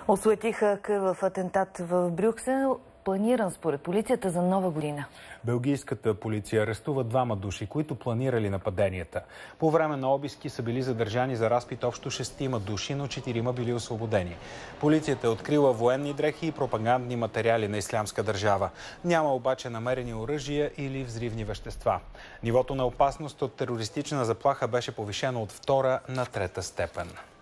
Осуетиха кървав атентат в Брюксел, планиран според полицията за Нова година. Белгийската полиция арестува двама души, които планирали нападенията. По време на обиски са били задържани за разпит общо 6 души, но 4 били освободени. Полицията е открила военни дрехи и пропагандни материали на Ислямска държава. Няма обаче намерени оръжия или взривни вещества. Нивото на опасност от терористична заплаха беше повишено от 2 на 3 степен.